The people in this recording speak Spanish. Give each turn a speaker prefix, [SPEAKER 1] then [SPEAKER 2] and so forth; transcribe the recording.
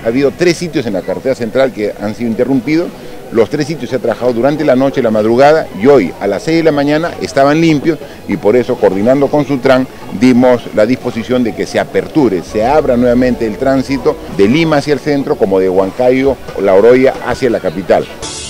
[SPEAKER 1] Ha habido 3 sitios en la carretera central que han sido interrumpidos. Los 3 sitios se ha trabajado durante la noche y la madrugada, y hoy a las 6 de la mañana estaban limpios, y por eso, coordinando con Sutran, dimos la disposición de que se aperture, se abra nuevamente el tránsito de Lima hacia el centro, como de Huancayo o La Oroya hacia la capital.